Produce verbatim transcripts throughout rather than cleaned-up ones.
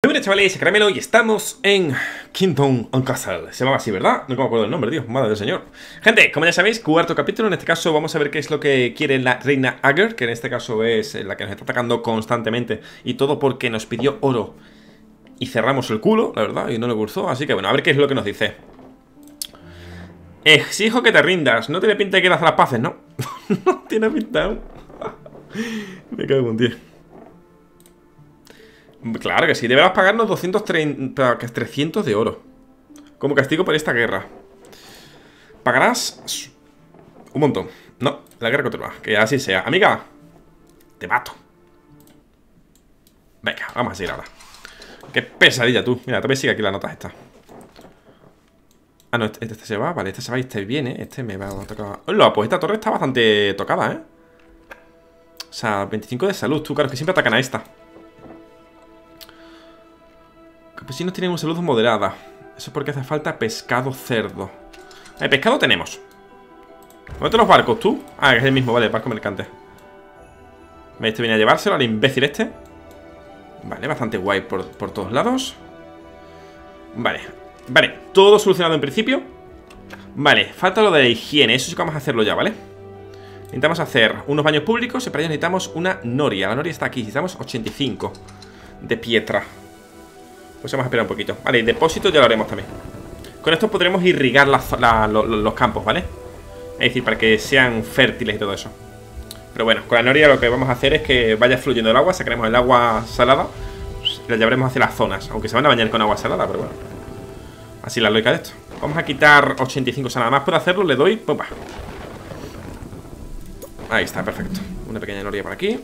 Muy bien, chavales, Caramelo, y estamos en Kingdom and Castle. Se llama así, ¿verdad? No me acuerdo del nombre, tío, madre del señor. Gente, como ya sabéis, cuarto capítulo. En este caso vamos a ver qué es lo que quiere la reina Ager, que en este caso es la que nos está atacando constantemente. Y todo porque nos pidió oro y cerramos el culo, la verdad, y no le gustó. Así que bueno, a ver qué es lo que nos dice. Exijo que te rindas. No tiene pinta de que quieras hacer las paces, ¿no? No tiene pinta. Me cago en diez. Claro que sí, deberás pagarnos doscientos treinta, trescientos de oro como castigo por esta guerra. Pagarás un montón. No, la guerra continúa, que así sea. Amiga, te mato. Venga, vamos a seguir ahora. Qué pesadilla tú. Mira, también sigue aquí la nota esta. Ah, no, este, este se va, vale, este se va y este viene. Este me va a tocar. Hola, pues esta torre está bastante tocada, ¿eh? O sea, veinticinco de salud, tú, claro, que siempre atacan a esta. Campesinos tienen una salud moderada. Eso es porque hace falta pescado cerdo. Eh, pescado tenemos. ¿Dónde están los barcos, tú? Ah, es el mismo, vale, barco mercante. Este viene a llevárselo al imbécil este. Vale, bastante guay por, por todos lados. Vale, vale, todo solucionado en principio. Vale, falta lo de la higiene. Eso sí que vamos a hacerlo ya, ¿vale? Necesitamos hacer unos baños públicos y para ello necesitamos una noria. La noria está aquí, necesitamos ochenta y cinco de piedra. Pues vamos a esperar un poquito. Vale, depósito ya lo haremos también. Con esto podremos irrigar la, la, lo, los campos, ¿vale? Es decir, para que sean fértiles y todo eso. Pero bueno, con la noria lo que vamos a hacer es que vaya fluyendo el agua. Sacaremos el agua salada y la llevaremos hacia las zonas. Aunque se van a bañar con agua salada, pero bueno. Así la lógica de esto. Vamos a quitar ochenta y cinco, o sea, nada más por hacerlo le doy, ¡pumba! Ahí está, perfecto. Una pequeña noria por aquí.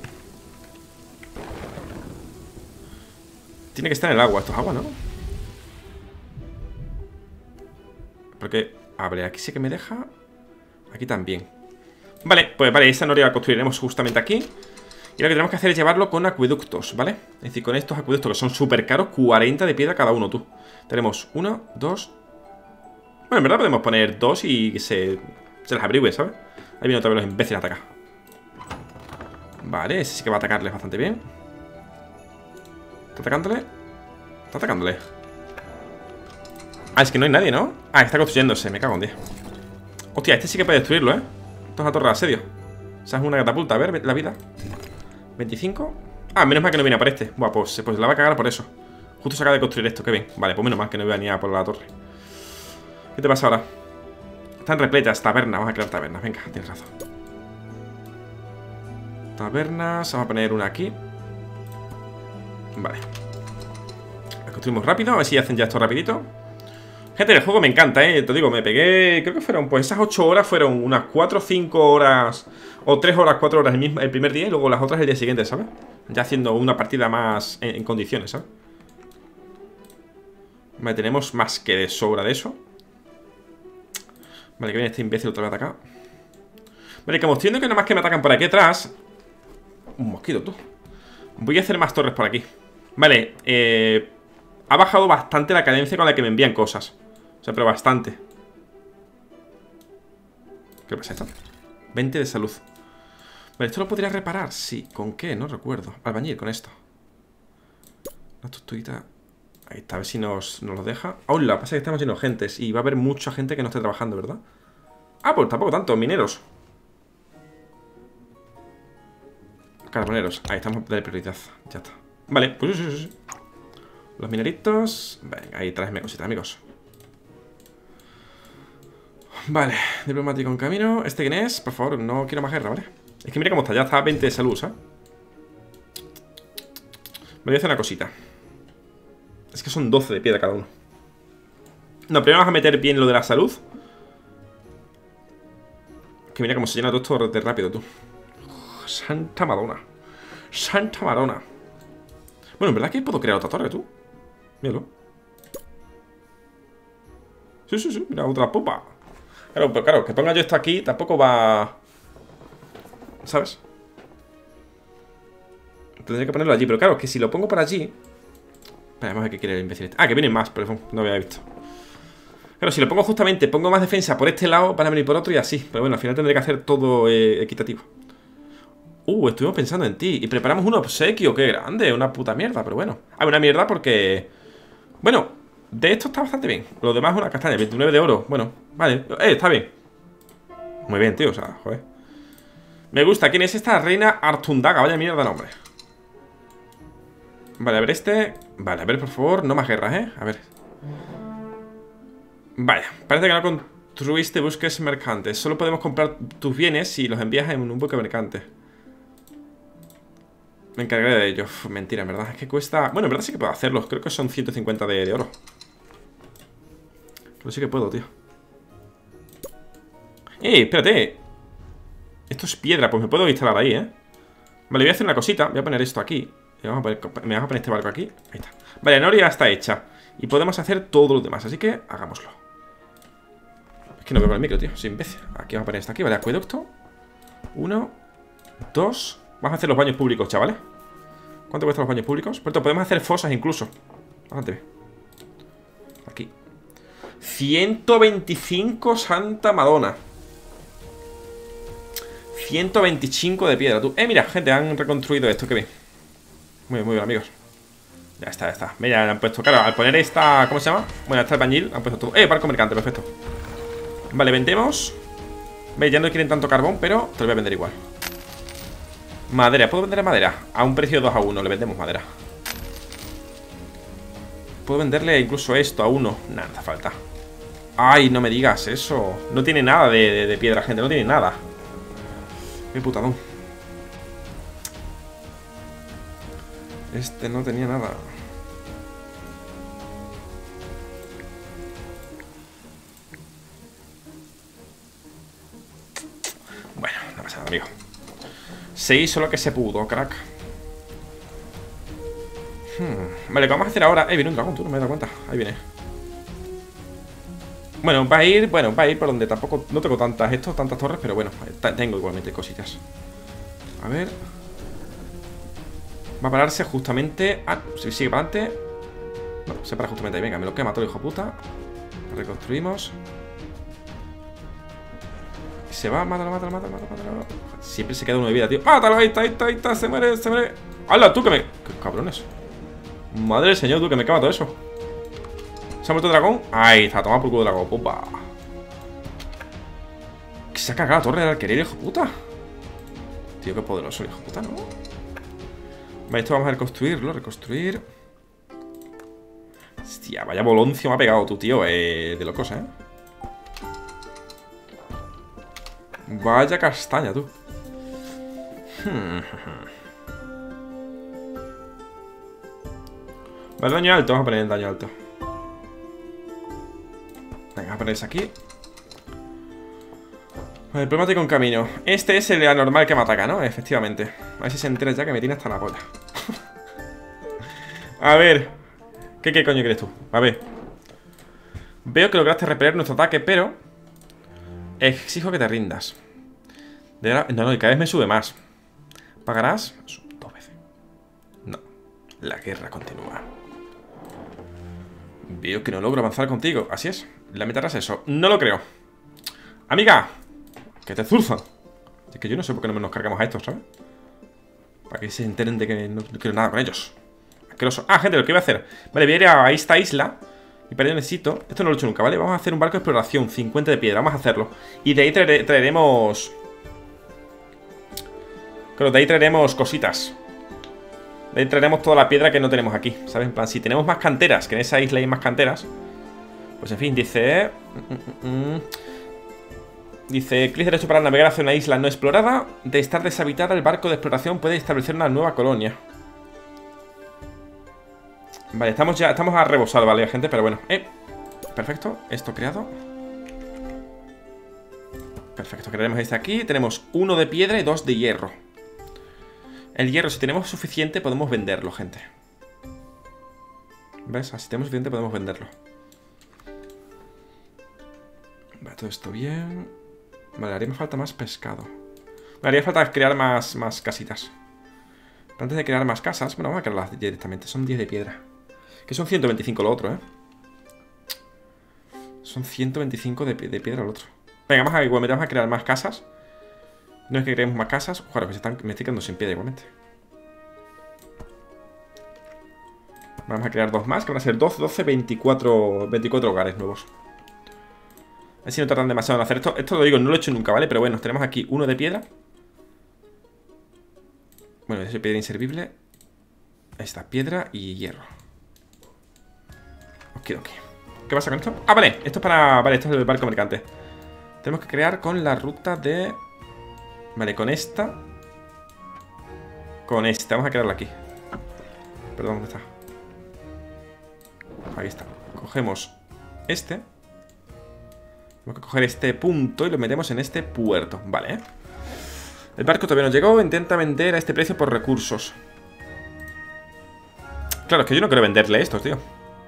Tiene que estar en el agua, esto es agua, ¿no? Porque, a ver, aquí sí que me deja. Aquí también. Vale, pues vale, esa noria la construiremos justamente aquí. Y lo que tenemos que hacer es llevarlo con acueductos, ¿vale? Es decir, con estos acueductos que son súper caros, cuarenta de piedra cada uno, tú. Tenemos uno, dos. Bueno, en verdad podemos poner dos y que se, se las abrigue, ¿sabes? Ahí vienen otra vez los imbéciles a atacar. Vale, ese sí que va a atacarles bastante bien. ¿Está atacándole? Está atacándole. Ah, es que no hay nadie, ¿no? Ah, está construyéndose, me cago en diez. Hostia, este sí que puede destruirlo, ¿eh? Esto es la torre de asedio. O sea, es una catapulta, a ver, la vida veinticinco. Ah, menos mal que no viene a por este. Buah, pues, pues la va a cagar por eso. Justo se acaba de construir esto, qué bien. Vale, pues menos mal que no iba ni a por la torre. ¿Qué te pasa ahora? Están repletas, tabernas, vamos a crear tabernas. Venga, tienes razón. Tabernas, vamos a poner una aquí. Vale. La construimos rápido, a ver si hacen ya esto rapidito. Gente, el juego me encanta, eh. Te digo, me pegué, creo que fueron, pues esas ocho horas fueron unas cuatro o cinco horas. O tres horas, cuatro horas el, mismo, el primer día y luego las otras el día siguiente, ¿sabes? Ya haciendo una partida más en, en condiciones, ¿sabes? Vale, tenemos más que de sobra de eso. Vale, que viene este imbécil otra vez de acá. Vale, como estoy viendo que nada más que me atacan por aquí atrás. Un mosquito, tú. Voy a hacer más torres por aquí. Vale, eh... ha bajado bastante la cadencia con la que me envían cosas. O sea, pero bastante. ¿Qué pasa esto? veinte de salud. Vale, ¿esto lo podría reparar? Sí. ¿Con qué? No recuerdo. Albañil, con esto. Una tortuguita. Ahí está, a ver si nos, nos lo deja. Hola, pasa que estamos llenos de gentes y va a haber mucha gente que no esté trabajando, ¿verdad? Ah, pues tampoco tanto, mineros. Carboneros, ahí estamos de prioridad. Ya está. Vale, pues sí, sí, sí. Los mineritos. Venga, ahí tráeme cositas, amigos. Vale, diplomático en camino. ¿Este quién es? Por favor, no quiero más guerra, ¿vale? Es que mira cómo está, ya está a veinte de salud, ¿sabes? Me voy a hacer una cosita. Es que son doce de piedra cada uno. No, primero vamos a meter bien lo de la salud. Que mira cómo se llena todo esto de rápido, tú. Santa Madonna. Santa Madonna. Bueno, en verdad que puedo crear otra torre, tú. Míralo. Sí, sí, sí, mira, otra popa. Claro, pero claro, que ponga yo esto aquí tampoco va... ¿Sabes? Tendría que ponerlo allí, pero claro, que si lo pongo por allí... Espera, vamos a ver qué quiere el imbécil. Ah, que vienen más, pero no había visto. Claro, si lo pongo justamente, pongo más defensa por este lado, van a venir por otro y así. Pero bueno, al final tendré que hacer todo eh, equitativo. Uh, estuvimos pensando en ti. Y preparamos un obsequio, qué grande. Una puta mierda, pero bueno. Ah, una mierda porque... Bueno, de esto está bastante bien. Lo demás es una castaña, veintinueve de oro. Bueno, vale, eh, está bien. Muy bien, tío, o sea, joder. Me gusta, ¿quién es esta? Reina Artundaga, vaya mierda de nombre. Vale, a ver este. Vale, a ver, por favor, no más guerras, ¿eh? A ver. Vaya, parece que no construiste buques mercantes. Solo podemos comprar tus bienes si los envías en un buque mercante. Me encargaré de ello. Uf, mentira, en verdad, es que cuesta... Bueno, en verdad sí que puedo hacerlos. Creo que son ciento cincuenta de, de oro. Pero sí que puedo, tío. ¡Eh, espérate! Esto es piedra, pues me puedo instalar ahí, ¿eh? Vale, voy a hacer una cosita. Voy a poner esto aquí. Y vamos a poner, me vas a poner este barco aquí. Ahí está. Vale, la noria está hecha. Y podemos hacer todo lo demás, así que hagámoslo. Es que no veo con el micro, tío. Soy imbécil. Aquí vamos a poner esto aquí, vale, acueducto. Uno, dos. Vamos a hacer los baños públicos, chavales. ¿Cuánto cuestan los baños públicos? Por cierto, podemos hacer fosas incluso. Bastante bien. Aquí. ciento veinticinco Santa Madonna. ciento veinticinco de piedra, tú. Eh, mira, gente, han reconstruido esto, qué bien. Muy bien, muy bien, amigos. Ya está, ya está. Mira, han puesto, claro, al poner esta... ¿Cómo se llama? Bueno, esta albañil, han puesto todo. Eh, barco mercante, perfecto. Vale, vendemos. Veis, ya no quieren tanto carbón, pero te lo voy a vender igual. Madera, ¿puedo vender madera? A un precio de dos a uno, le vendemos madera. Puedo venderle incluso esto a uno. Nada, hace falta. Ay, no me digas eso. No tiene nada de, de, de piedra, gente, no tiene nada. Qué putadón. Este no tenía nada. Bueno, no pasa nada, amigo. Se hizo lo que se pudo, crack. hmm. Vale, ¿qué vamos a hacer ahora? Eh, viene un dragón, tú no me he dado cuenta. Ahí viene. Bueno, va a ir, bueno, va a ir por donde tampoco... No tengo tantas esto, tantas torres, pero bueno, tengo igualmente cositas. A ver. Va a pararse justamente... Ah, si sigue para adelante. No, se para justamente ahí. Venga, me lo quema todo, hijo puta. Reconstruimos. Se va, mátalo, mátalo, mátalo, mátalo. Siempre se queda uno de vida, tío. ¡Mátalo! Ahí está, ahí está, ahí está. Se muere, se muere. ¡Hala, tú que me... ¡Qué cabrones! Madre del señor, tú que me quema todo eso. ¿Se ha muerto el dragón? Ahí está, toma por culo de dragón, pupa. Que se ha cagado la torre del alquería, hijo puta. Tío, qué poderoso, hijo puta, ¿no? Vale, esto vamos a reconstruirlo, reconstruir. Hostia, vaya boloncio me ha pegado tu tío, eh, de locos, eh. Vaya castaña, tú. Vale, daño alto, vamos a poner el daño alto. Venga, vamos a poner eso aquí. Vale, problemático en camino. Este es el anormal que me ataca, ¿no? Efectivamente. A ver si se entera ya que me tiene hasta la polla. A ver. ¿Qué, qué coño crees tú? A ver. Veo que lograste repeler nuestro ataque, pero exijo que te rindas. De verdad, no, no, y cada vez me sube más. ¿Pagarás? Dos veces. No. La guerra continúa. Veo que no logro avanzar contigo. Así es. Lamentarás eso. No lo creo. Amiga. Que te zurzan. Es que yo no sé por qué no nos cargamos a estos, ¿sabes? Para que se enteren de que no quiero nada con ellos. Asqueroso. Ah, gente, lo que iba a hacer. Vale, voy a ir a esta isla. Y para ello necesito... Esto no lo he hecho nunca, ¿vale? Vamos a hacer un barco de exploración. cincuenta de piedra. Vamos a hacerlo. Y de ahí traere, traeremos... Claro, de ahí traeremos cositas. De ahí traeremos toda la piedra que no tenemos aquí, ¿sabes? Si tenemos más canteras, que en esa isla hay más canteras. Pues en fin, dice... Mm, mm, mm. Dice, clic derecho para navegar hacia una isla no explorada. De estar deshabitada, el barco de exploración puede establecer una nueva colonia. Vale, estamos ya, estamos a rebosar, vale, gente, pero bueno. Eh, perfecto, esto creado. Perfecto, crearemos este aquí. Tenemos uno de piedra y dos de hierro. El hierro, si tenemos suficiente, podemos venderlo, gente. ¿Ves? Si tenemos suficiente, podemos venderlo. Vale, todo esto bien. Vale, haría falta más pescado. Me haría falta crear más, más casitas. Pero antes de crear más casas, bueno, vamos a crearlas directamente. Son diez de piedra. Que son ciento veinticinco lo otro, ¿eh? Son ciento veinticinco de, de piedra lo otro. Venga, vamos a, igualmente vamos a crear más casas. No es que creemos más casas. Joder, que se están, me estoy quedando sin piedra igualmente. Vamos a crear dos más, que van a ser doce, doce, veinticuatro, veinticuatro hogares nuevos. A ver si no tardan demasiado en hacer esto. Esto lo digo, no lo he hecho nunca, ¿vale? Pero bueno, tenemos aquí uno de piedra. Bueno, es piedra inservible. Ahí está, piedra y hierro. Ok, ok. ¿Qué pasa con esto? Ah, vale, esto es para... Vale, esto es el barco mercante. Tenemos que crear con la ruta de... Vale, con esta. Con esta, vamos a crearla aquí. Perdón, ¿dónde está? Ahí está. Cogemos este. Tenemos que coger este punto y lo metemos en este puerto. Vale, ¿eh? El barco todavía no llegó. Intenta vender a este precio por recursos. Claro, es que yo no quiero venderle estos, tío.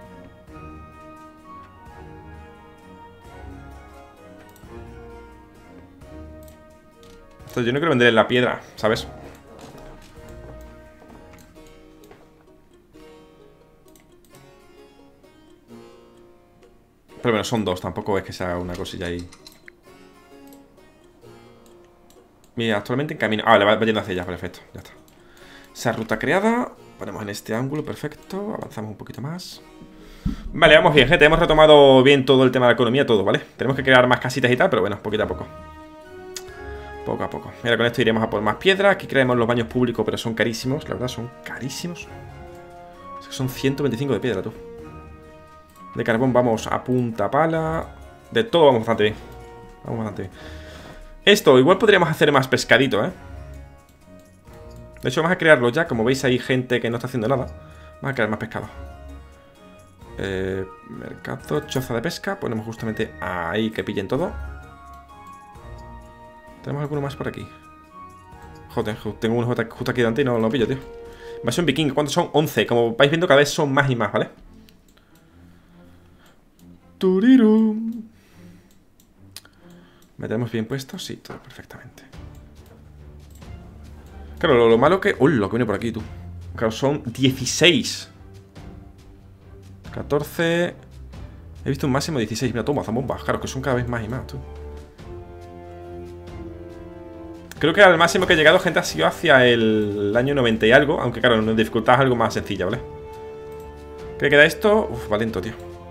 Entonces yo no quiero venderle la piedra, ¿sabes? Pero bueno, son dos, tampoco es que sea una cosilla ahí. Mira, actualmente en camino. Ah, le va, va yendo hacia allá, perfecto, ya está. Esa ruta creada. Ponemos en este ángulo, perfecto. Avanzamos un poquito más. Vale, vamos bien, gente. Hemos retomado bien todo el tema de la economía, todo, ¿vale? Tenemos que crear más casitas y tal, pero bueno, poquito a poco. Poco a poco. Mira, con esto iremos a por más piedra. Aquí creemos los baños públicos, pero son carísimos. La verdad, son carísimos. Son ciento veinticinco de piedra, tú. De carbón vamos a punta pala. De todo vamos bastante bien. Vamos bastante bien. Esto, igual podríamos hacer más pescadito, ¿eh? De hecho, vamos a crearlo ya. Como veis, hay gente que no está haciendo nada. Vamos a crear más pescado. Eh, mercado, choza de pesca. Ponemos justamente ahí que pillen todo. ¿Tenemos alguno más por aquí? Joder, tengo uno justo aquí delante y no lo pillo, tío. Invasión vikinga, ¿cuántos son? once. Como vais viendo, cada vez son más y más, ¿vale? Turiru. ¿Me tenemos bien puestos? Sí, todo perfectamente. Claro, lo, lo malo que... Uy, lo que viene por aquí, tú. Claro, son dieciséis. catorce. He visto un máximo de dieciséis. Mira, toma, zambombas. Claro, que son cada vez más y más, tú. Creo que al máximo que he llegado, gente, ha sido hacia el año noventa y algo. Aunque, claro, en dificultad es algo más sencilla, ¿vale? ¿Qué queda esto? Uf, va lento, tío.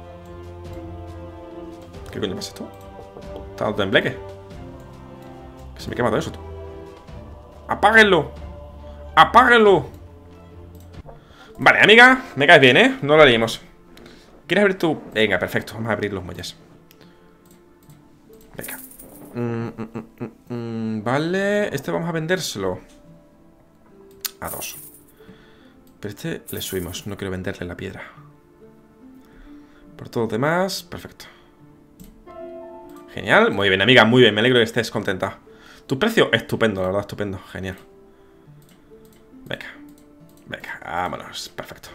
¿Qué coño pasa esto? Está dando tembleque. Que se me quema todo eso, tú. ¡Apáguenlo! ¡Apáguenlo! Vale, amiga, me caes bien, ¿eh? No lo haríamos. ¿Quieres abrir tu...? Venga, perfecto, vamos a abrir los muelles. Venga. mm, mm, mm, mm, Vale, este vamos a vendérselo a dos. Pero este le subimos, no quiero venderle la piedra. Por todo lo demás, perfecto. Genial, muy bien, amiga, muy bien, me alegro que estés contenta. Tu precio, estupendo, la verdad, estupendo, genial. Venga, venga, vámonos, perfecto.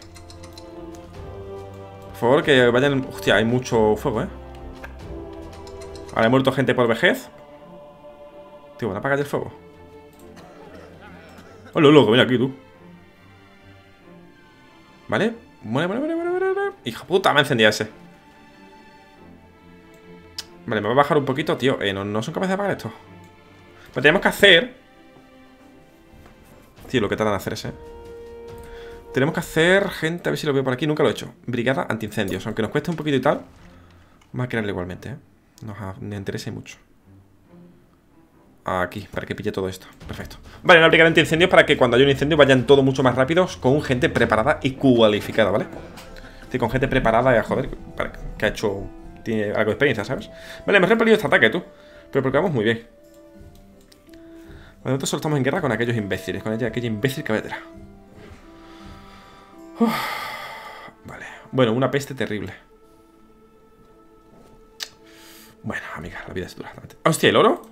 Por favor, que vayan... Hostia, hay mucho fuego, ¿eh? Ahora he muerto gente por vejez. Tío, ¿van a apagar el fuego? Hola, loco, mira aquí, tú. ¿Vale? Muere, muere, muere, muere, muere. Hijo puta, me ha encendido ese. Vale, me va a bajar un poquito, tío. Eh, ¿no, no son capaces de apagar esto? Lo que tenemos que hacer... Tío, lo que tardan en hacer ese. Tenemos que hacer, gente, a ver si lo veo por aquí. Nunca lo he hecho. Brigada antiincendios. Aunque nos cueste un poquito y tal, vamos a crearle igualmente, ¿eh? Nos, nos interesa mucho. Aquí, para que pille todo esto. Perfecto. Vale, una brigada antiincendios para que cuando haya un incendio vayan todo mucho más rápidos, con gente preparada y cualificada, ¿vale? Sí, con gente preparada y, joder, para, que ha hecho... Tiene algo de experiencia, ¿sabes? Vale, hemos repelido este ataque, tú. Pero porque vamos muy bien. Nosotros solo estamos en guerra con aquellos imbéciles. Con ella, aquella imbécil cabetera. Uf. Vale. Bueno, una peste terrible. Bueno, amiga, la vida es dura. ¡Hostia, el oro!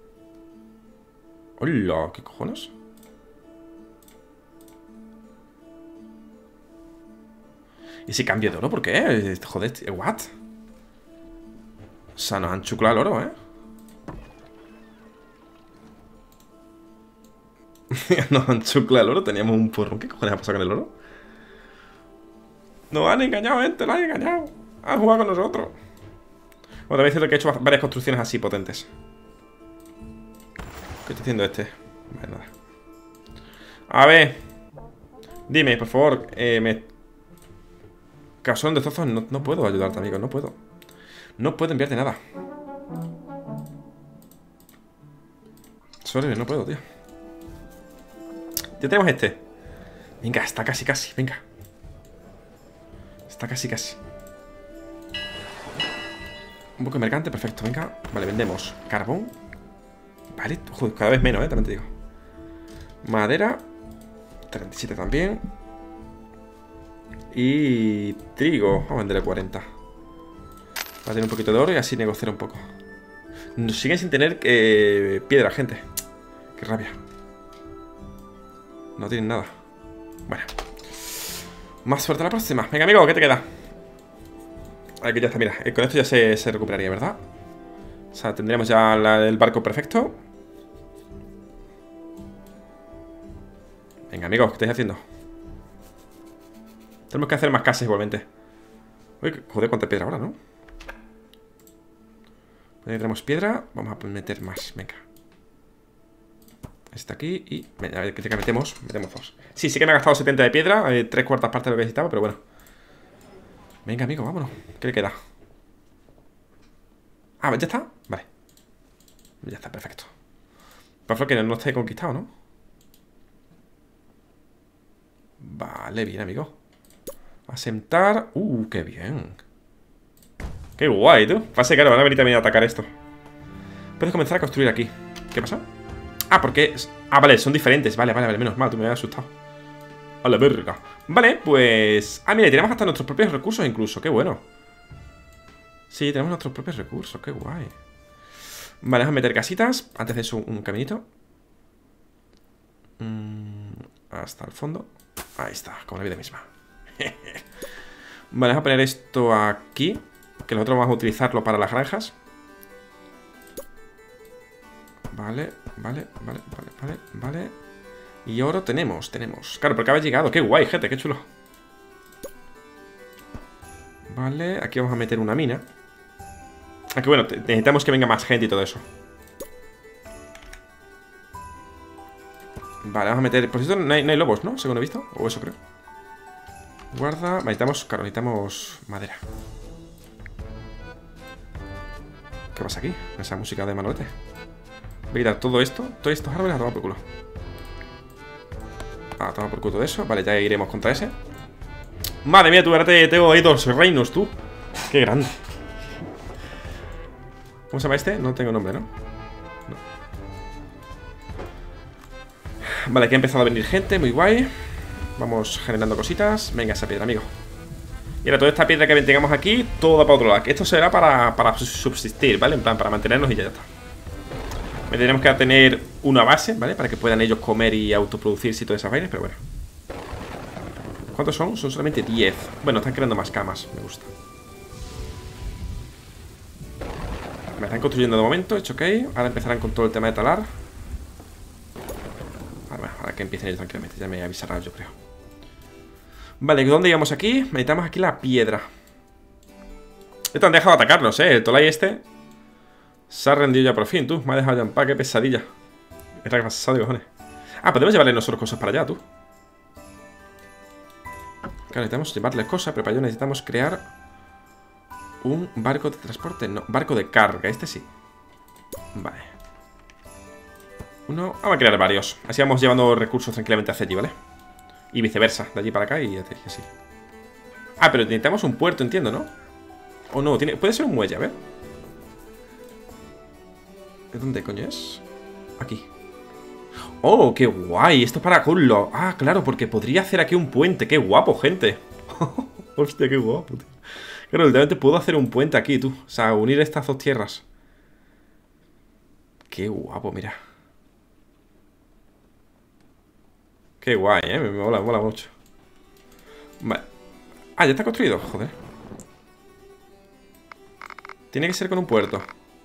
¡Hola! ¿Qué cojones? ¿Y ese cambio de oro por qué? Joder, ¿what? O sea, nos han chuclado el oro, ¿eh? Nos han chuclado el oro. Teníamos un porrón. ¿Qué cojones ha pasado con el oro? Nos han engañado, gente. Nos han engañado. Han jugado con nosotros. Bueno, también es cierto que he hecho varias construcciones así potentes. ¿Qué está haciendo este? Vale, nada. A ver. Dime, por favor. Eh, me... Causón de destrozos. No, no puedo ayudarte, amigo. No puedo. No puedo enviarte nada. Sorry, no puedo, tío. Ya tenemos este. Venga, está casi, casi. Venga. Está casi, casi. Un poco de mercante, perfecto, venga. Vale, vendemos carbón. Vale, joder, cada vez menos, eh, también te digo. Madera treinta y siete también. Y trigo, vamos a venderle cuarenta. Va a tener un poquito de oro y así negociar un poco. Nos siguen sin tener eh, piedra, gente. Qué rabia. No tienen nada. Bueno, más suerte a la próxima. Venga, amigo, ¿qué te queda? Aquí ya está, mira, con esto ya se, se recuperaría, ¿verdad? O sea, tendríamos ya la, el barco perfecto. Venga, amigos, ¿qué estáis haciendo? Tenemos que hacer más casas igualmente. Uy, joder, cuánta piedra ahora, ¿no? Ahí tenemos piedra. Vamos a meter más, venga. Este aquí y... Venga, a ver, que metemos, metemos dos. Sí, sí que me ha gastado setenta de piedra, eh, tres cuartas partes de lo que necesitaba, pero bueno. Venga, amigo, vámonos. ¿Qué le queda? Ah, ¿ya está? Vale. Ya está, perfecto. Por favor, que no esté conquistado, ¿no? Vale, bien, amigo. Asentar. Uh, qué bien. Qué guay, tú. Pase, claro, van a venir también a atacar esto. Puedes comenzar a construir aquí. ¿Qué pasa? Ah, porque... Ah, vale, son diferentes. Vale, vale, vale, menos mal, tú me habías asustado. A la verga. Vale, pues... Ah, mira, tenemos hasta nuestros propios recursos incluso. Qué bueno. Sí, tenemos nuestros propios recursos. Qué guay. Vale, vamos a meter casitas. Antes de eso, un caminito. Mm, hasta el fondo. Ahí está, como la vida misma. Vale, vamos a poner esto aquí. Que nosotros vamos a utilizarlo para las granjas. Vale, vale, vale, vale, vale, vale. Y oro tenemos, tenemos. Claro, porque habéis llegado. Qué guay, gente, qué chulo. Vale, aquí vamos a meter una mina. Aquí, bueno, necesitamos que venga más gente y todo eso. Vale, vamos a meter... Por cierto, no hay, no hay lobos, ¿no? Según he visto, o eso creo. Guarda, necesitamos, claro, necesitamos madera. ¿Qué pasa aquí? Esa música de Manolete. Voy a quitar todo esto, todos estos árboles a tomar por culo. A tomar por culo de eso. Vale, ya iremos contra ese. Madre mía, tú ahora te tengo ahí dos reinos, tú. Qué grande. ¿Cómo se llama este? No tengo nombre, ¿no? No. Vale, aquí ha empezado a venir gente, muy guay. Vamos generando cositas. Venga, esa piedra, amigo. Y ahora toda esta piedra que tengamos aquí, toda para otro lado. Esto será para, para subsistir, ¿vale? En plan, para mantenernos y ya está. Tenemos que tener una base, ¿vale? Para que puedan ellos comer y autoproducirse y todas esas vainas, pero bueno. ¿Cuántos son? Son solamente diez. Bueno, están creando más camas, me gusta. Me están construyendo de momento, hecho ok. Ahora empezarán con todo el tema de talar. Ahora, bueno, ahora que empiecen ellos tranquilamente, ya me avisarán, yo creo. Vale, ¿dónde íbamos aquí? Necesitamos aquí la piedra. Esto han dejado de atacarnos, ¿eh? El Tolai este se ha rendido ya por fin, tú. Me ha dejado ya en paz, qué pesadilla. Era pasado de cojones. Ah, podemos llevarle nosotros cosas para allá, tú. Claro, necesitamos llevarles cosas, pero para ello necesitamos crear un barco de transporte. No, barco de carga, este sí. Vale. Uno, vamos a crear varios. Así vamos llevando recursos tranquilamente hacia allí, ¿vale? Y viceversa, de allí para acá y así. Ah, pero necesitamos un puerto, entiendo, ¿no? O no, tiene, puede ser un muelle, a ver. ¿De dónde coño es? Aquí. ¡Oh, qué guay! Esto es para Kunlo. Ah, claro, porque podría hacer aquí un puente. ¡Qué guapo, gente! Hostia, qué guapo, tío. Claro, literalmente puedo hacer un puente aquí, tú. O sea, unir estas dos tierras. Qué guapo, mira. Qué guay, eh. Me mola, me mola mucho. Vale. Ah, ya está construido, joder. Tiene que ser con un puerto.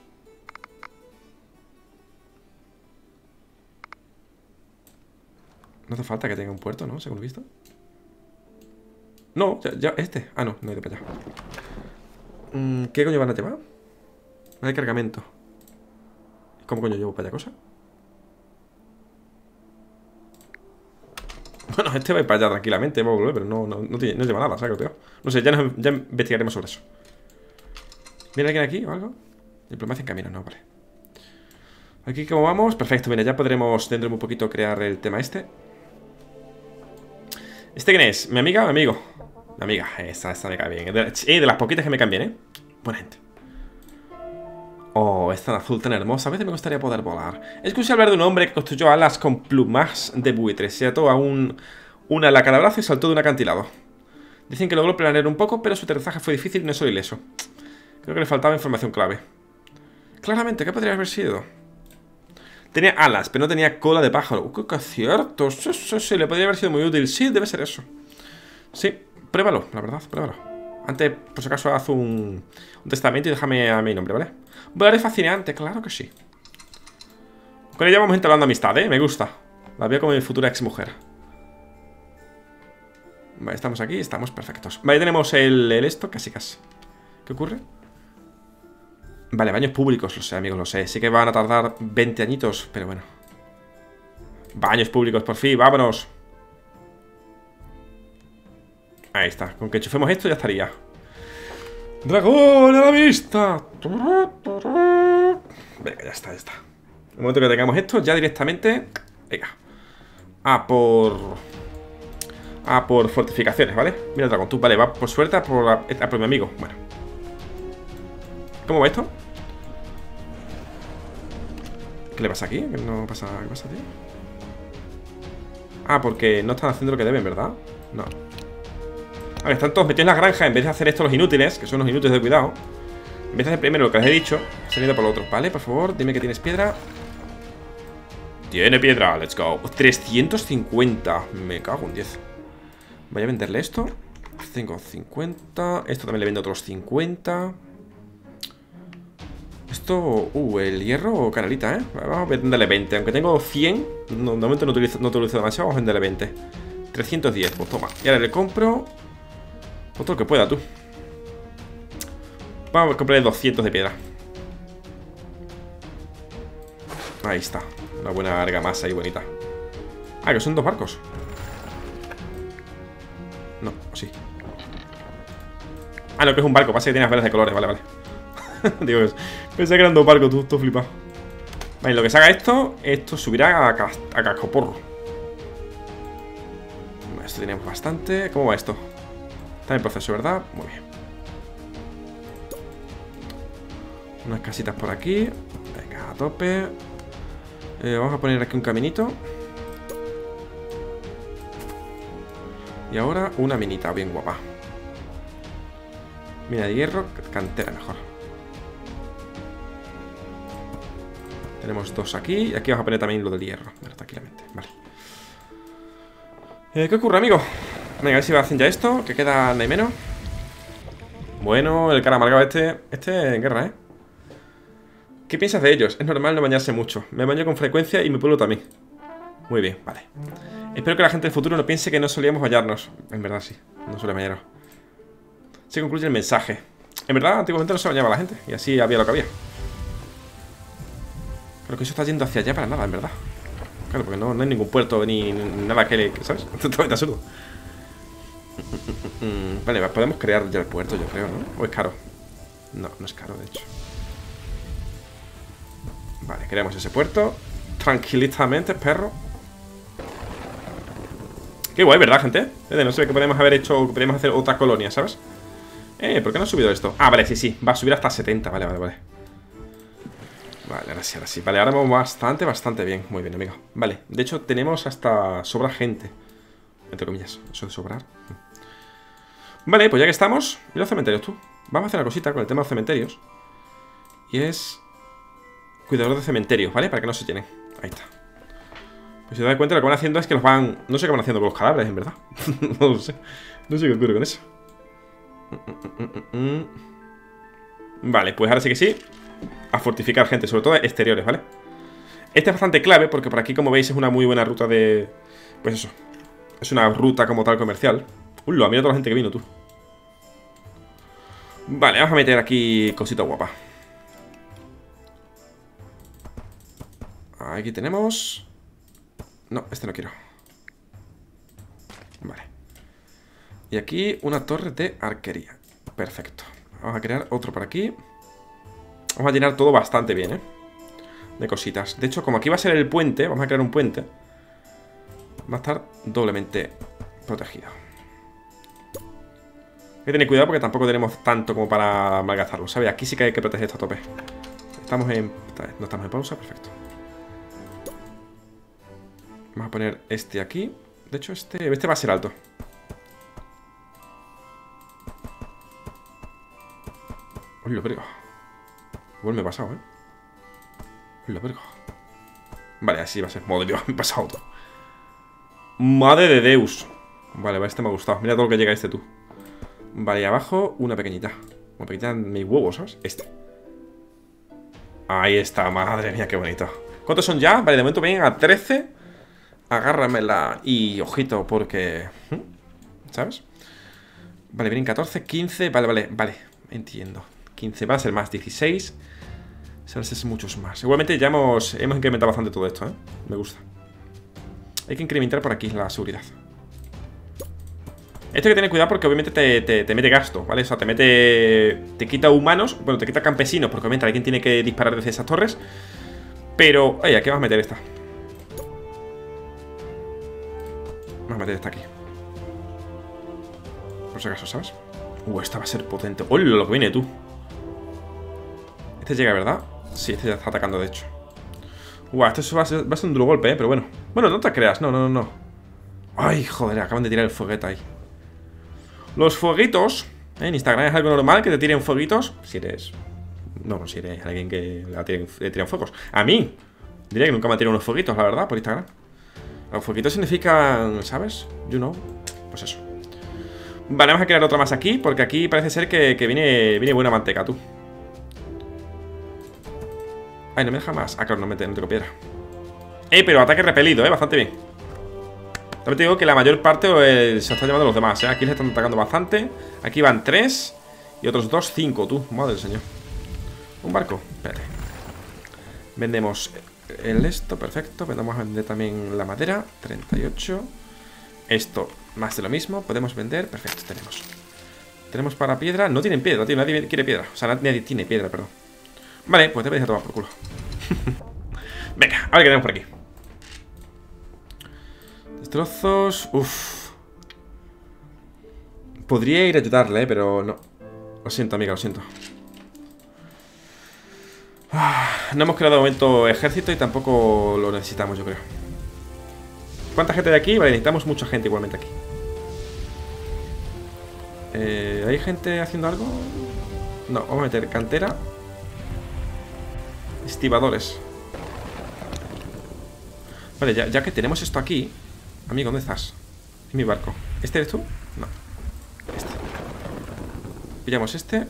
No hace falta que tenga un puerto, ¿no? Según he visto. No, ya, ya, este. Ah, no, no he ido para allá. Mm, ¿qué coño van a llevar? Hay cargamento. ¿Cómo coño llevo para allá cosa? Bueno, este va a ir para allá tranquilamente, va a volver, pero no, no, no, tiene, no lleva nada, ¿sabes? Creo. No sé, ya, nos, ya investigaremos sobre eso. ¿Viene alguien aquí o algo? Diplomacia en camino, no, vale. Aquí como vamos, perfecto, mira, ya podremos dentro de un poquito crear el tema este. ¿Este quién es? ¿Mi amiga o mi amigo? Mi amiga, esta, esta me cae bien. De, eh, de las poquitas que me caen bien, ¿eh? Buena gente. Oh, es tan azul, tan hermosa. A veces me gustaría poder volar. Escuché hablar de un hombre que construyó alas con plumas de buitre. Se ató a un, una ala a cada brazo y saltó de un acantilado. Dicen que logró planear un poco, pero su aterrizaje fue difícil y no solo ileso. Creo que le faltaba información clave. Claramente, ¿qué podría haber sido? Tenía alas, pero no tenía cola de pájaro. Uh, ¡qué cierto! Sí, sí, sí, le podría haber sido muy útil. Sí, debe ser eso. Sí, pruébalo, la verdad, pruébalo. Antes, por si acaso, haz un, un testamento y déjame a mi nombre, ¿vale? Volar es fascinante, claro que sí. Con ella vamos entablando amistad, ¿eh? Me gusta. La veo como mi futura ex mujer. Vale, estamos aquí, estamos perfectos. Vale, tenemos el, el esto, casi casi. ¿Qué ocurre? Vale, baños públicos, lo sé, amigos, lo sé. Sí que van a tardar veinte añitos, pero bueno. Baños públicos, por fin, vámonos. Ahí está, con que enchufemos esto ya estaría. ¡Dragón a la vista! Venga, ya está, ya está. En el momento que tengamos esto, ya directamente. Venga. A por. A por fortificaciones, ¿vale? Mira el dragón, tú, vale, va por suerte a por, a, a por mi amigo. Bueno. ¿Cómo va esto? ¿Qué le pasa aquí? ¿Qué no pasa? ¿Qué pasa, tío? Ah, porque no están haciendo lo que deben, ¿verdad? No. A ver, están todos metidos en la granja. En vez de hacer esto los inútiles, que son los inútiles de cuidado, en vez de hacer primero lo que les he dicho, se han ido por lo otro. Vale, por favor, dime que tienes piedra. Tiene piedra, let's go. trescientos cincuenta, me cago en diez. Voy a venderle esto. Tengo cincuenta. Esto también le vendo otros cincuenta. Esto, uh, el hierro canalita, ¿eh? Vamos a venderle veinte, aunque tengo cien. No, de momento no utilizo, no utilizo demasiado, vamos a venderle veinte. Trescientos diez, pues toma. Y ahora le compro otro que pueda, tú. Vamos a comprarle doscientos de piedra. Ahí está, una buena argamasa ahí bonita. Ah, que son dos barcos. No, sí. Ah, no, que es un barco, pasa que tiene las velas de colores, vale, vale. Dios, pensé que eran dos barcos, tú, tú flipas. Vale, lo que se haga esto, esto subirá a, cas a cascoporro. Esto tenemos bastante. ¿Cómo va esto? Está en proceso, ¿verdad? Muy bien. Unas casitas por aquí. Venga, a tope. eh, Vamos a poner aquí un caminito. Y ahora una minita bien guapa. Mina de hierro, cantera mejor. Tenemos dos aquí. Y aquí vamos a poner también lo del hierro. Bueno, tranquilamente, vale. eh, ¿Qué ocurre, amigo? Venga, a ver si hacen ya esto. Que queda nada y menos. Bueno, el cara amargado este. Este en guerra, ¿eh? ¿Qué piensas de ellos? Es normal no bañarse mucho. Me baño con frecuencia y mi pueblo también. Muy bien, vale. Espero que la gente del futuro no piense que no solíamos bañarnos. En verdad sí, no suele bañarnos. Se concluye el mensaje. En verdad, antiguamente no se bañaba la gente. Y así había lo que había. Pero que eso está yendo hacia allá para nada, en verdad. Claro, porque no, no hay ningún puerto ni, ni nada que le... ¿Sabes? Totalmente absurdo. Vale, podemos crear ya el puerto, yo creo, ¿no? ¿O es caro? No, no es caro, de hecho. Vale, creamos ese puerto. Tranquilamente, perro. Qué guay, ¿verdad, gente? No sé qué podemos haber hecho. Podríamos hacer otra colonia, ¿sabes? Eh, ¿por qué no ha subido esto? Ah, vale, sí, sí, va a subir hasta setenta, vale, vale, vale. Vale, ahora sí, ahora sí. Vale, ahora vamos bastante, bastante bien. Muy bien, amigo. Vale, de hecho tenemos hasta sobra gente. Entre comillas, eso de sobrar. Vale, pues ya que estamos, mira los cementerios, tú. Vamos a hacer una cosita con el tema de los cementerios. Y es... cuidador de cementerios, ¿vale? Para que no se llenen. Ahí está. Pues si te das cuenta, lo que van haciendo es que los van... No sé qué van haciendo con los cadáveres, en verdad. No lo sé. No sé qué ocurre con eso. Vale, pues ahora sí que sí. A fortificar gente, sobre todo exteriores, ¿vale? Este es bastante clave porque por aquí, como veis, es una muy buena ruta de... Pues eso. Es una ruta como tal comercial. Uy, mira toda la gente que vino, tú. Vale, vamos a meter aquí cosita guapa. Aquí tenemos... No, este no quiero. Vale. Y aquí una torre de arquería. Perfecto. Vamos a crear otro por aquí. Vamos a llenar todo bastante bien, ¿eh? De cositas. De hecho, como aquí va a ser el puente, vamos a crear un puente. Va a estar doblemente protegido. Hay que tener cuidado porque tampoco tenemos tanto como para malgastarlo, ¿sabes? Aquí sí que hay que proteger esto a tope. Estamos en... No estamos en pausa, perfecto. Vamos a poner este aquí. De hecho, este, este va a ser alto. Uy, lo vergo. Igual me he pasado, ¿eh? Uy, lo vergo. Vale, así va a ser. Madre mía, me he pasado todo. Madre de Deus. Vale, vale, este me ha gustado. Mira todo lo que llega este tú. Vale, y abajo una pequeñita. Una pequeñita en mis huevos, ¿sabes? Este. Ahí está, madre mía, qué bonito. ¿Cuántos son ya? Vale, de momento vienen a trece. Agárramela y ojito porque... ¿sabes? Vale, vienen catorce, quince. Vale, vale, vale. Entiendo. quince va a ser más, dieciséis. Sabes, es muchos más. Igualmente ya hemos, hemos incrementado bastante todo esto, ¿eh? Me gusta. Hay que incrementar por aquí la seguridad. Esto hay que tener cuidado porque obviamente te, te, te mete gasto, ¿vale? O sea, te mete... Te quita humanos, bueno, te quita campesinos porque obviamente alguien tiene que disparar desde esas torres. Pero... Oye, ¿a qué vas a meter esta? Vamos a meter esta aquí. Por si acaso, ¿sabes? Uh, esta va a ser potente. ¡Hola, lo que viene tú! Este llega, ¿verdad? Sí, este ya está atacando, de hecho. Uah, esto va a ser, va a ser un duro golpe, ¿eh? Pero bueno. Bueno, no te creas, no, no, no, no. Ay, joder, acaban de tirar el fueguete ahí. Los fueguitos, ¿eh? En Instagram es algo normal que te tiren fueguitos. Si eres... No, no, si eres alguien que le tiran, le tiran fuegos. A mí, diría que nunca me han tirado unos fueguitos, la verdad, por Instagram. Los fueguitos significan, ¿sabes? You know. Pues eso. Vale, vamos a crear otra más aquí, porque aquí parece ser que, que viene, viene buena manteca, tú. Ay, no me deja más. Ah, claro, no me no tengo piedra. Eh, pero ataque repelido, eh, bastante bien. También te digo que la mayor parte eh, se está llevando los demás, eh. Aquí les están atacando bastante. Aquí van tres. Y otros dos, cinco, tú. Madre del señor. Un barco, espérate. Vendemos el esto, perfecto. Vendemos a vender también la madera, treinta y ocho. Esto, más de lo mismo. Podemos vender, perfecto, tenemos. Tenemos para piedra, no tienen piedra, tío. Nadie quiere piedra, o sea, nadie tiene piedra, perdón. Vale, pues te voy a tomar por culo. Venga, a ver qué tenemos por aquí. Destrozos, uff. Podría ir a ayudarle, eh, pero no. Lo siento, amiga, lo siento. No hemos creado de momento ejército y tampoco lo necesitamos, yo creo. ¿Cuánta gente de aquí? Vale, necesitamos mucha gente igualmente aquí. eh, ¿Hay gente haciendo algo? No, vamos a meter cantera. Estibadores. Vale, ya, ya que tenemos esto aquí. Amigo, ¿dónde estás? En mi barco. ¿Este eres tú? No. Este. Pillamos este.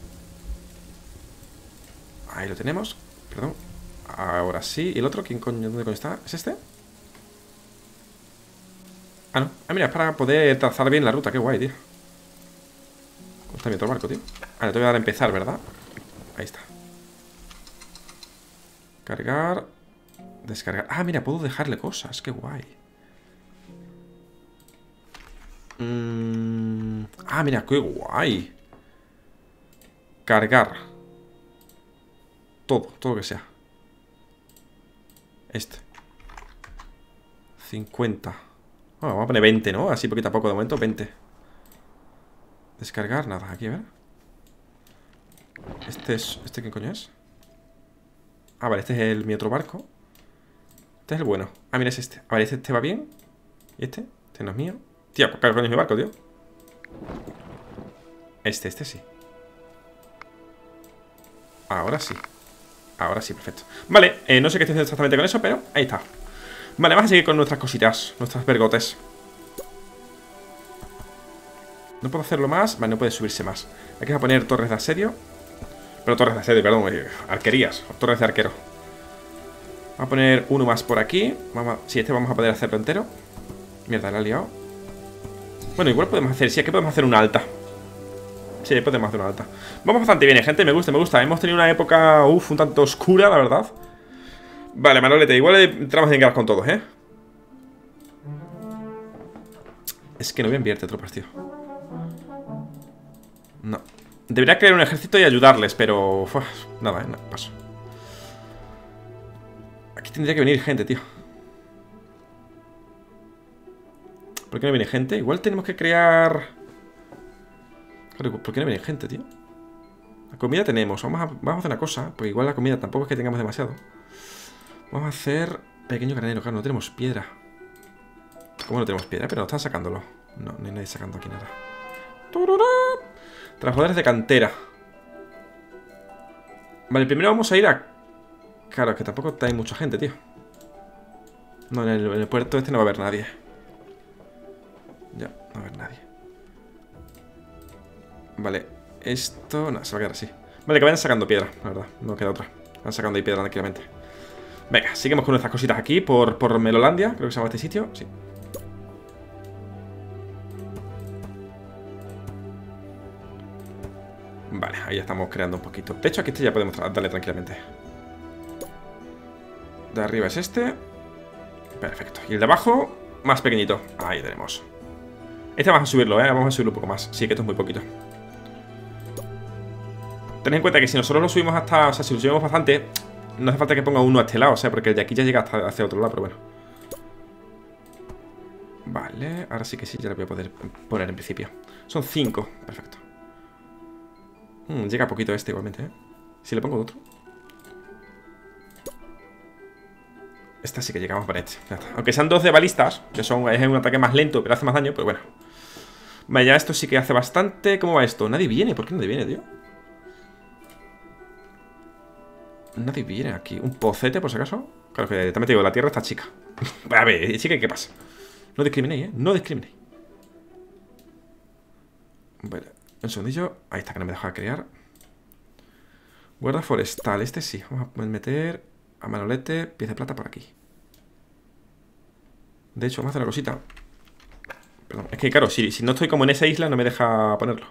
Ahí lo tenemos. Perdón. Ahora sí. ¿Y el otro? ¿Quién coño? ¿Dónde coño está? ¿Es este? Ah, no. Ah, mira, es para poder trazar bien la ruta. Qué guay, tío. ¿Cómo está mi otro barco, tío? Ah, le tengo que dar a empezar, ¿verdad? Ahí está. Cargar. Descargar. Ah, mira, puedo dejarle cosas. Qué guay. mm... Ah, mira, qué guay. Cargar. Todo, todo lo que sea. Este cincuenta. Bueno, vamos a poner veinte, ¿no? Así poquito a poco de momento, veinte. Descargar, nada, aquí, a ver. Este es... ¿Este qué coño es? Ah, vale, este es el, mi otro barco. Este es el bueno. Ah, mira, es este. Ah, vale, este, este va bien. ¿Y este? Este no es mío. Tío, ¿qué coño es mi barco, tío? Este, este sí. Ahora sí. Ahora sí, perfecto. Vale, eh, no sé qué estoy haciendo exactamente con eso, pero ahí está. Vale, vamos a seguir con nuestras cositas. Nuestras vergotes. No puedo hacerlo más. Vale, no puede subirse más. Hay que poner torres de asedio. Pero torres de asedio, perdón, eh, arquerías. Torres de arquero. Vamos a poner uno más por aquí. Vamos a... Sí, este vamos a poder hacerlo entero. Mierda, la he liado. Bueno, igual podemos hacer... Sí, aquí podemos hacer una alta. Sí, podemos hacer una alta. Vamos bastante bien, gente, me gusta, me gusta. Hemos tenido una época, uff, un tanto oscura, la verdad. Vale, Manolete, igual entramos en guerra con todos, ¿eh? Es que no voy a enviarte tropas, tío. No. Debería crear un ejército y ayudarles, pero... Uf, nada, eh, no, paso. Aquí tendría que venir gente, tío. ¿Por qué no viene gente? Igual tenemos que crear... Claro, ¿por qué no viene gente, tío? La comida tenemos. Vamos a, vamos a hacer una cosa. Porque igual la comida tampoco es que tengamos demasiado. Vamos a hacer... Pequeño granero. Claro, no tenemos piedra. ¿Cómo no tenemos piedra? Pero no están sacándolo. No, no hay nadie sacando aquí nada. Trabajadores de cantera. Vale, primero vamos a ir a... Claro, es que tampoco hay mucha gente, tío. No, en el, en el puerto este no va a haber nadie. Ya, no va a haber nadie. Vale, esto... No, se va a quedar así. Vale, que vayan sacando piedra, la verdad. No queda otra. Van sacando ahí piedra tranquilamente. Venga, seguimos con nuestras cositas aquí por, por Melolandia. Creo que se llama este sitio, sí. Vale, ahí ya estamos creando un poquito. De hecho, aquí este ya podemos darle tranquilamente. De arriba es este. Perfecto. Y el de abajo, más pequeñito. Ahí tenemos. Este vamos a subirlo, ¿eh? Vamos a subirlo un poco más. Sí, que esto es muy poquito. Tened en cuenta que si nosotros lo subimos hasta... O sea, si lo subimos bastante, no hace falta que ponga uno a este lado, o sea, porque el de aquí ya llega hasta hacia otro lado, pero bueno. Vale, ahora sí que sí, ya lo voy a poder poner en principio. Son cinco, perfecto. Hmm, llega poquito este igualmente, ¿eh? Si le pongo otro. Esta sí que llegamos para este. Aunque sean dos de balistas, que son, es un ataque más lento, pero hace más daño, pero bueno. Vale, ya esto sí que hace bastante. ¿Cómo va esto? Nadie viene, ¿por qué nadie viene, tío? Nadie viene aquí. ¿Un pocete, por si acaso? Claro que también te digo, la tierra está chica. A ver, chica, ¿qué pasa? No discriminéis, ¿eh? No discriminéis. Vale, un segundillo. Ahí está, que no me deja crear. Guarda forestal, este sí. Vamos a meter a Manolete, pieza de plata por aquí. De hecho, vamos a hacer una cosita. Perdón, es que claro, si, si no estoy como en esa isla, no me deja ponerlo.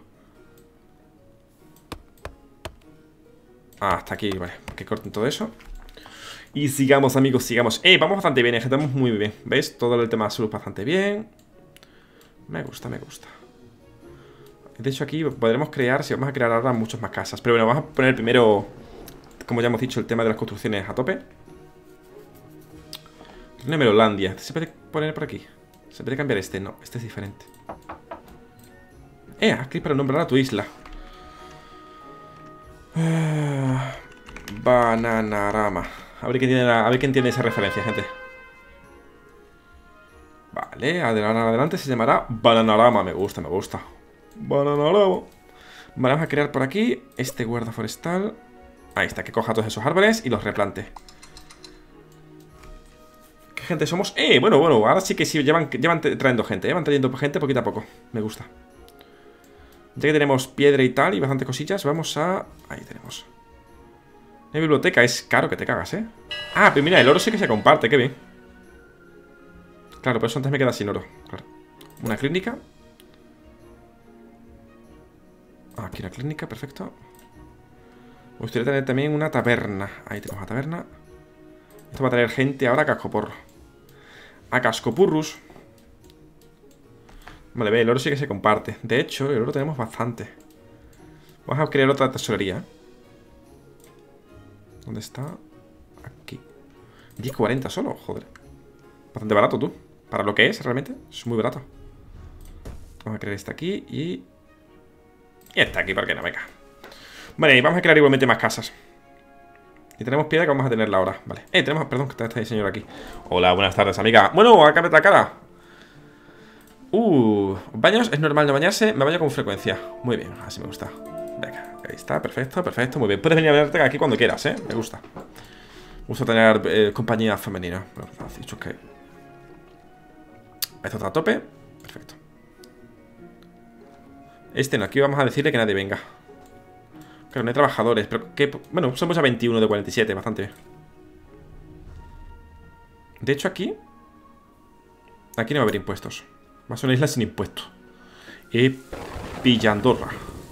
Ah, hasta aquí, vale. Que corten todo eso. Y sigamos, amigos, sigamos. Eh, vamos bastante bien, estamos muy bien. ¿Veis? Todo el tema de salud bastante bien. Me gusta, me gusta. De hecho, aquí podremos crear, si vamos a crear ahora muchas más casas. Pero bueno, vamos a poner primero, como ya hemos dicho, el tema de las construcciones a tope. Reino de Melolandia. ¿Se puede poner por aquí? ¿Se puede cambiar este? No, este es diferente. Eh, haz clic para nombrar a tu isla. Uh, Bananarama. A ver quién entiende, a ver quién entiende esa referencia, gente. Vale, adelante, adelante se llamará Bananarama. Me gusta, me gusta. Bananarama. Vale, vamos a crear por aquí este guarda forestal. Ahí está, que coja todos esos árboles y los replante. ¿Qué gente somos? Eh, bueno, bueno, ahora sí que sí, llevan, llevan trayendo gente, ¿eh? Van trayendo gente poquito a poco. Me gusta. Ya que tenemos piedra y tal y bastante cosillas, vamos a... Ahí tenemos. La biblioteca es caro que te cagas, ¿eh? Ah, pero mira, el oro sí que se comparte, qué bien. Claro, por eso antes me queda sin oro, claro. Una clínica. Ah, aquí una clínica, perfecto. Me gustaría tener también una taberna. Ahí tenemos la taberna. Esto va a traer gente ahora a Cascoporro. A Cascopurrus. Vale, ve, el oro sí que se comparte. De hecho, el oro tenemos bastante. Vamos a crear otra tesorería, ¿eh? ¿Dónde está? Aquí. diez cuarenta solo, joder. Bastante barato, tú. Para lo que es, realmente. Es muy barato. Vamos a crear esta aquí y... Y esta aquí, ¿por qué no? Venga. Vale, y vamos a crear igualmente más casas. Y tenemos piedra que vamos a tenerla ahora. Vale. Eh, tenemos... Perdón, que está este señor aquí. Hola, buenas tardes, amiga. Bueno, acá la cara. Uh, baños, es normal no bañarse. Me baño con frecuencia. Muy bien, así me gusta. Venga, ahí está, perfecto, perfecto. Muy bien, puedes venir a verte aquí cuando quieras, ¿eh? Me gusta. Me gusta tener eh, compañía femenina. Bueno, has dicho que... Esto está a tope. Perfecto. Este no, aquí vamos a decirle que nadie venga. Claro, no hay trabajadores, pero que... Bueno, somos a veintiuno de cuarenta y siete, bastante bien. De hecho, aquí... Aquí no va a haber impuestos. Va a ser una isla sin impuestos. Y... Villandorra.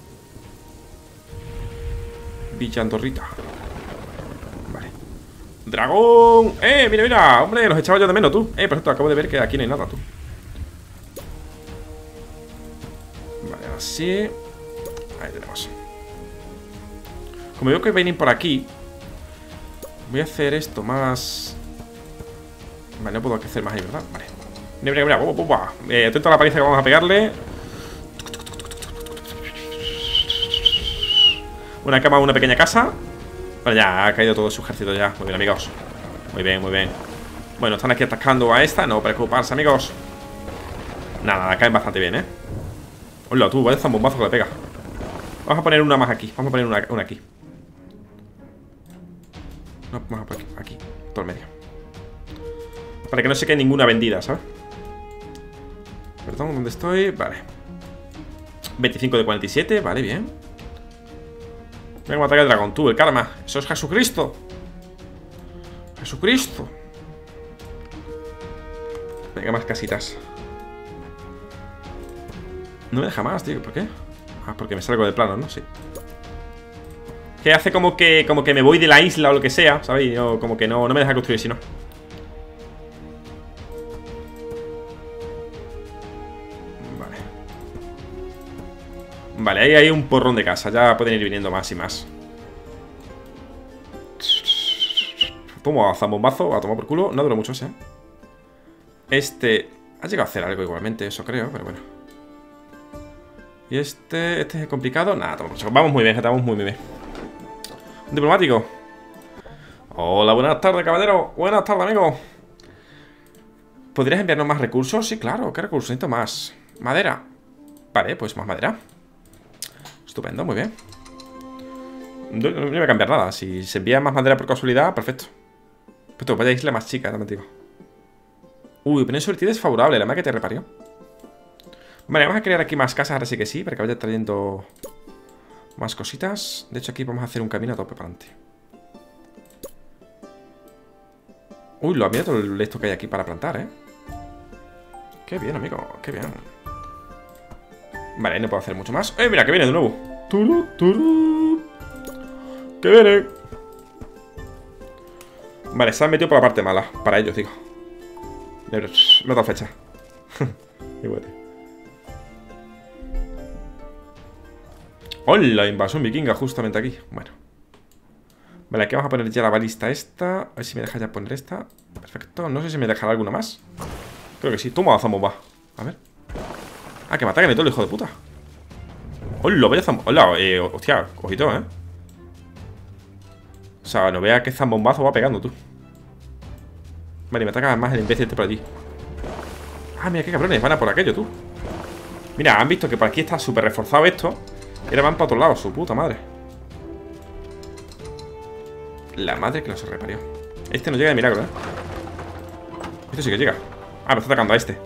Villandorrita. Vale. ¡Dragón! ¡Eh! Mira, mira. Hombre, los echaba yo de menos, tú. Eh, por cierto, acabo de ver que aquí no hay nada, tú. así. Ahí tenemos. Como veo que vienen por aquí, voy a hacer esto más... Vale, no puedo hacer más ahí, ¿verdad? Vale. Mira, mira, mira, mira. Eh, atento a la paliza que vamos a pegarle. Una cama, una pequeña casa. Vale, ya ha caído todo su ejército ya. Muy bien, amigos. Muy bien, muy bien. Bueno, están aquí atacando a esta. No preocuparse, amigos. Nada, nada, caen bastante bien, ¿eh? Hola, tú, vaya zambombazo que le pega. Vamos a poner una más aquí. Vamos a poner una, una aquí. No, vamos a poner aquí, aquí, todo el medio. Para que no se quede ninguna vendida, ¿sabes? Perdón, ¿dónde estoy? Vale. veinticinco de cuarenta y siete, vale, bien. Venga, ataque al dragón, tú, el karma. Eso es Jesucristo. Jesucristo. Venga, más casitas. No me deja más, tío, ¿por qué? Ah, porque me salgo del plano, ¿no? Sí. Que hace como que como que me voy de la isla o lo que sea, ¿sabéis? Yo como que no, no me deja construir, si no. Vale. Vale, ahí hay un porrón de casa. Ya pueden ir viniendo más y más. Toma, zambombazo, a tomar por culo. No duró mucho, ¿eh? Este... Ha llegado a hacer algo igualmente, eso creo, pero bueno. Y este... Este es complicado. Nada, toma por culo. Vamos muy bien, estamos muy, muy bien. Un diplomático. Hola, buenas tardes, caballero. Buenas tardes, amigo. ¿Podrías enviarnos más recursos? Sí, claro, ¿qué recursos? Necesito más. Madera. Vale, pues más madera. Estupendo, muy bien. No, no voy a cambiar nada. Si se envía más madera por casualidad, perfecto. Perfecto, vaya isla más chica, también digo. Uy, península Ortiz es favorable, la madre que te reparió. Vale, vamos a crear aquí más casas, ahora sí que sí, para que vaya trayendo más cositas. De hecho, aquí vamos a hacer un camino a tope para adelante. Uy, lo mira todo esto que hay aquí para plantar, ¿eh? Qué bien, amigo, qué bien. Vale, no puedo hacer mucho más. ¡Eh, mira, que viene de nuevo! ¡Turu, turu! ¡Que viene! Vale, se han metido por la parte mala. Para ellos, digo. No he dado fecha. Qué bueno. ¡Hola! Invasión vikinga justamente aquí. Bueno. Vale, aquí vamos a poner ya la balista esta. A ver si me deja ya poner esta. Perfecto. No sé si me dejará alguna más. Creo que sí. Toma, zambomba. A ver. Ah, que me atacan y todo el hijo de puta. ¡Hola! Vaya zambomba. ¡Hola! Eh, hostia, ojito, ¿eh? O sea, no vea qué zambombazo va pegando, tú. Vale, me ataca más el imbécil este por allí. Ah, mira qué cabrones, van a por aquello, tú. Mira, han visto que por aquí está súper reforzado esto. Y ahora van para otro lado, su puta madre. La madre que no se reparió. Este no llega de milagro, ¿eh? Este sí que llega. Ah, me está atacando a este.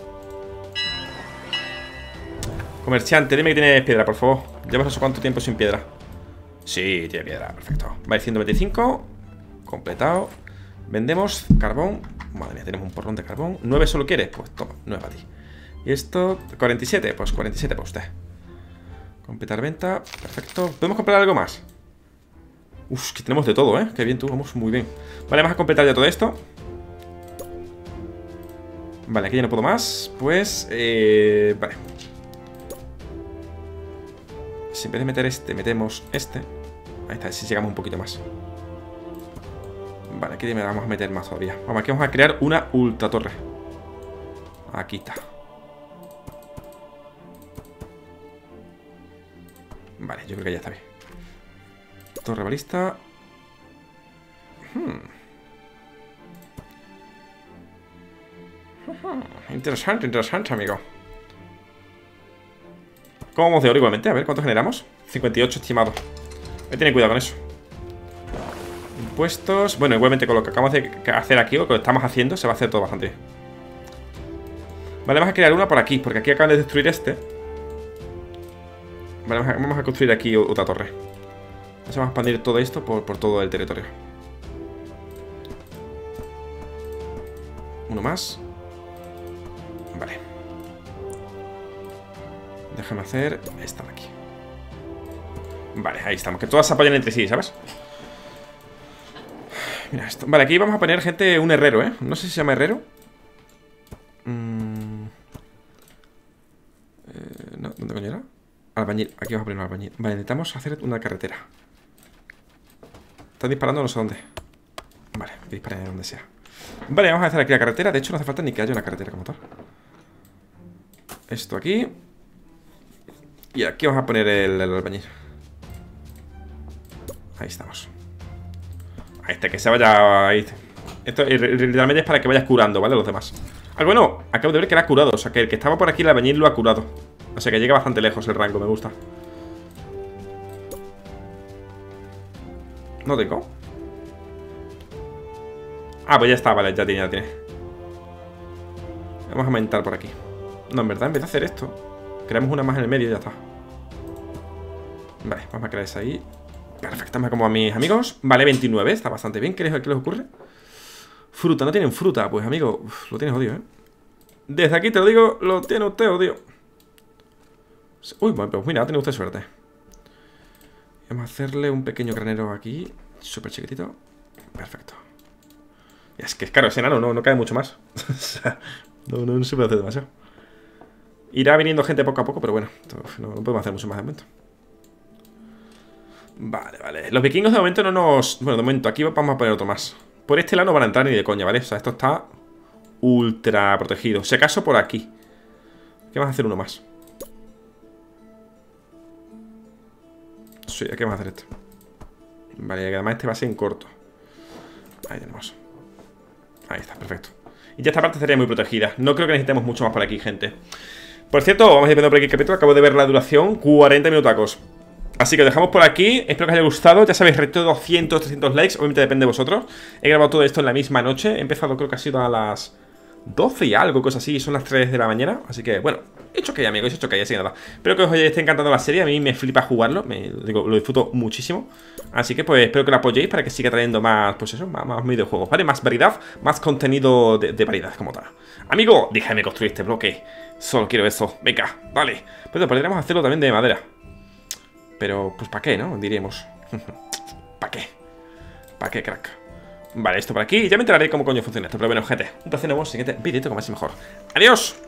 Comerciante, dime que tienes piedra, por favor. Llevas no sé cuánto tiempo sin piedra. Sí, tiene piedra, perfecto. Vale, ciento veinticinco. Completado. Vendemos carbón. Madre mía, tenemos un porrón de carbón. ¿nueve solo quieres? Pues toma, nueve para ti. Y esto, cuarenta y siete. Pues cuarenta y siete para usted. Completar venta, perfecto. ¿Podemos comprar algo más? Uf, que tenemos de todo, ¿eh? Qué bien, tú, vamos muy bien. Vale, vamos a completar ya todo esto. Vale, aquí ya no puedo más. Pues, eh... vale. Si en vez de meter este, metemos este. Ahí está, si llegamos un poquito más. Vale, aquí me vamos a meter más todavía. Vamos, aquí vamos a crear una ultra torre. Aquí está. Vale, yo creo que ya está bien. Torre balista. Hmm. Interesante, interesante, amigo. ¿Cómo vamos de oro igualmente? A ver, ¿cuánto generamos? cincuenta y ocho estimado. Hay que tener cuidado con eso. Impuestos. Bueno, igualmente con lo que acabamos de hacer aquí, o lo que estamos haciendo, se va a hacer todo bastante bien. Vale, vamos a crear una por aquí, porque aquí acaban de destruir este. Vale, vamos a, vamos a construir aquí otra torre. Vamos a expandir todo esto por, por todo el territorio. Uno más. Vale. Déjame hacer esta de aquí. Vale, ahí estamos. Que todas se apoyen entre sí, ¿sabes? Mira esto. Vale, aquí vamos a poner gente, un herrero, ¿eh? No sé si se llama herrero. Mm. Eh, no, ¿dónde coño era? Albañil. albañil. Aquí vamos a poner un albañil. Vale, necesitamos hacer una carretera. Están disparando no sé dónde. Vale, que disparen donde sea. Vale, vamos a hacer aquí la carretera. De hecho, no hace falta ni que haya una carretera como tal. Esto aquí. Y aquí vamos a poner el, el albañil. Ahí estamos. Ahí está, que se vaya ahí. Esto literalmente es para que vayas curando, ¿vale? Los demás. Ah, bueno, acabo de ver que era curado. O sea, que el que estaba por aquí, el albañil, lo ha curado. O sea, que llega bastante lejos el rango, me gusta. ¿No tengo? Ah, pues ya está, vale, ya tiene, ya tiene. Vamos a aumentar por aquí. No, en verdad, en vez de hacer esto, creamos una más en el medio y ya está. Vale, vamos a crear esa ahí. Perfecto, me como a mis amigos. Vale, veintinueve, está bastante bien. ¿Qué les, qué les ocurre? Fruta, no tienen fruta. Pues, amigo, uf, lo tienes odio, ¿eh? Desde aquí te lo digo, lo tiene usted odio. Uy, bueno, pues mira, ha tenido usted suerte. Vamos a hacerle un pequeño granero aquí. Súper chiquitito. Perfecto. Y es que es claro, ese enano no, no cae mucho más. O sea, no, no, no se puede hacer demasiado. Irá viniendo gente poco a poco, pero bueno, no, no podemos hacer mucho más de momento. Vale, vale. Los vikingos de momento no nos... Bueno, de momento aquí vamos a poner otro más. Por este lado no van a entrar ni de coña, ¿vale? O sea, esto está ultra protegido. Si acaso por aquí. Aquí vamos a hacer uno más. Sí, aquí vamos a hacer este. Vale, que además este va a ser en corto. Ahí tenemos. Ahí está, perfecto. Y ya esta parte estaría muy protegida. No creo que necesitemos mucho más por aquí, gente. Por cierto, vamos a ir viendo por aquí el capítulo. Acabo de ver la duración, cuarenta minutacos. Así que lo dejamos por aquí, espero que os haya gustado. Ya sabéis, reto de doscientos, trescientos likes. Obviamente depende de vosotros. He grabado todo esto en la misma noche. He empezado, creo que ha sido a las doce y algo, cosas así. Son las tres de la mañana, así que bueno, he hecho que amigos, he hecho que así nada. Espero que os esté encantando la serie. A mí me flipa jugarlo, me, digo, lo disfruto muchísimo. Así que pues espero que lo apoyéis para que siga trayendo más, pues eso, más, más videojuegos, ¿vale? Más variedad, más contenido de, de variedad como tal. Amigo, déjame construir este bloque. Solo quiero eso, venga, vale. Pero podríamos hacerlo también de madera. Pero, pues, ¿para qué, no? Diríamos. ¿Para qué? ¿Para qué, crack? Vale, esto por aquí. Ya me enteraré cómo coño funciona esto. Pero bueno, gente, entonces nos vemos en el siguiente vídeo, como más y mejor. ¡Adiós!